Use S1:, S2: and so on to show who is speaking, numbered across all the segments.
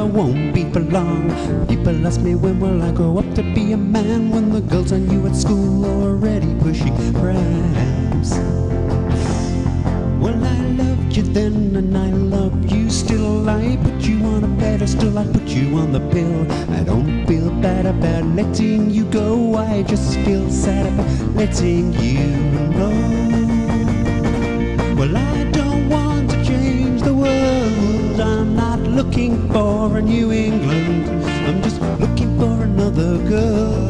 S1: won't be for long. People ask me when will I grow up to be a man, when the girls I knew at school are already pushing prams. Well, I loved you then and I love you still. I put you on a pedestal, I put you on the pill. I don't feel bad about letting you go, I just feel sad about letting you know. Well, I don't want to change the world, I'm not looking for a New England, I'm just looking for another girl.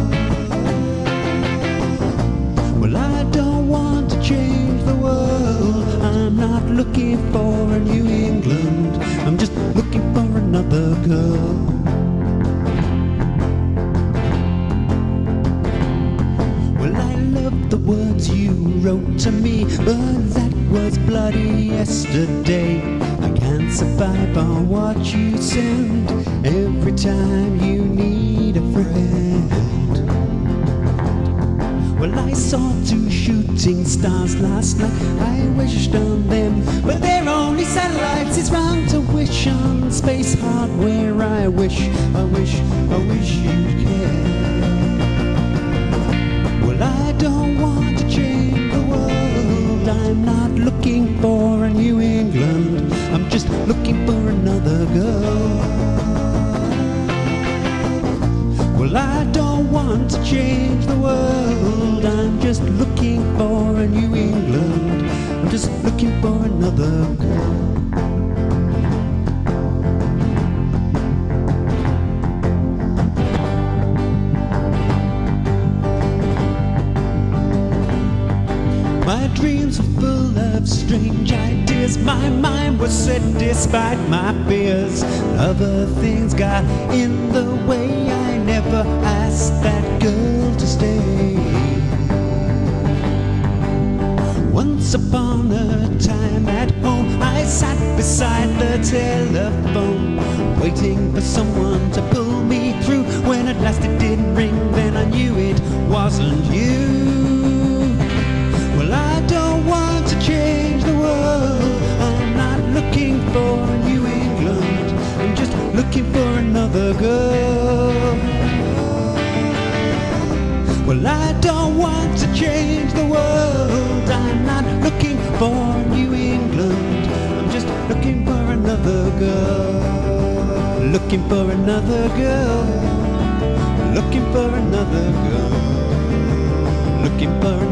S1: Well, I don't want to change the world, I'm not looking for a New England, I'm just looking for another girl. Well, I love the words you wrote to me, but that was bloody yesterday. I can't survive on what you send every time you need a friend. Well, I saw 2 shooting stars last night, I wished on them, but they're only satellites. It's wrong to wish on space hardware. I wish you'd care. Well, I don't want to change the world, I'm not looking for a New England, I'm just looking for another girl. Well, I don't want to change the world, I'm just looking for a New England, I'm just looking for another girl. My dreams were full of strange ideas, my mind was set despite my fears. Other things got in the way, I never asked that girl to stay. Once upon a time at home, I sat beside the telephone, waiting for someone to pull me through. When at last it didn't ring, then I knew it wasn't you. Well, I don't want to change the world, I'm not looking for a New England, I'm just looking for another girl. Well, I don't want to change the world, I'm not looking for New England, I'm just looking for another girl. Looking for another girl, looking for another girl, looking for